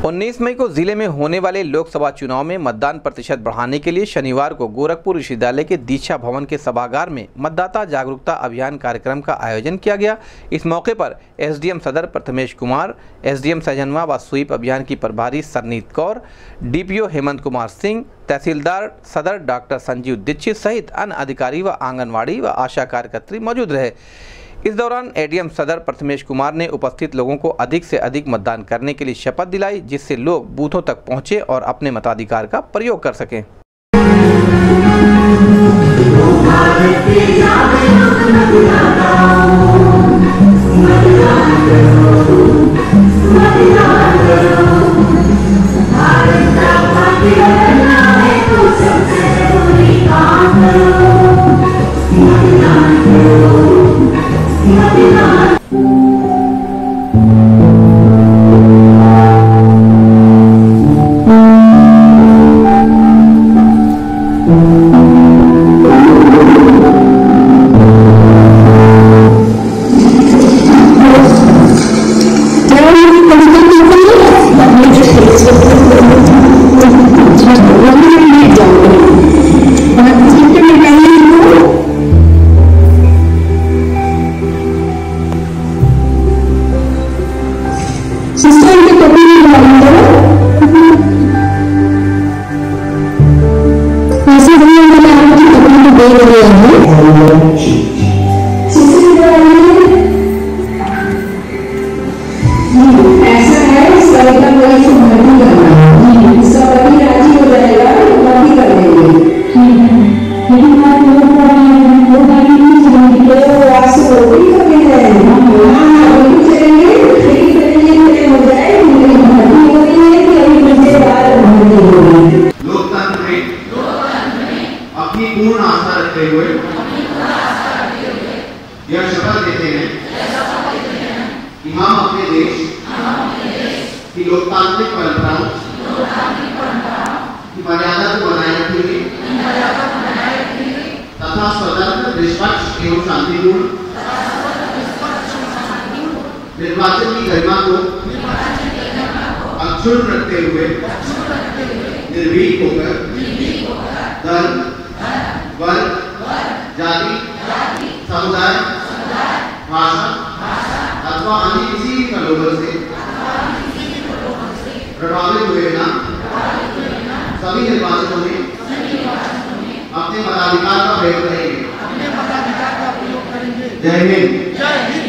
19 मई को जिले में होने वाले लोकसभा चुनाव में मतदान प्रतिशत बढ़ाने के लिए शनिवार को गोरखपुर विश्वविद्यालय के दीक्षा भवन के सभागार में मतदाता जागरूकता अभियान कार्यक्रम का आयोजन किया गया। इस मौके पर एसडीएम सदर प्रथमेश कुमार, एसडीएम सहजनवा व स्वीप अभियान की प्रभारी सरनीत कौर, डीपीओ हेमंत कुमार सिंह, तहसीलदार सदर डॉक्टर संजीव दीक्षित सहित अन्य अधिकारी व आंगनवाड़ी व आशा कार्यकर्त्री मौजूद रहे। इस दौरान एडीएम सदर प्रथमेश कुमार ने उपस्थित लोगों को अधिक से अधिक मतदान करने के लिए शपथ दिलाई, जिससे लोग बूथों तक पहुंचे और अपने मताधिकार का प्रयोग कर सकें। अपनी पूर्ण आस्था रखते हुए यह शपथ देते हैं कि हम अपने देश की लोकतांत्रिक परंपराओं की मर्यादा को बनाए रखेंगे तथा स्वतंत्र, निष्पक्ष एवं शांतिपूर्ण निर्वाचन की गरिमा को अक्षुण्ण रखते हुए निर्भीक होकर दल, वर्ग, जाति, समुदाय, भाषा अथवा अन्य किसी भी प्रलोभन से प्रभावित हुए बिना सभी निर्वाचनों में अपने मताधिकार का प्रयोग करेंगे। जय हिंद।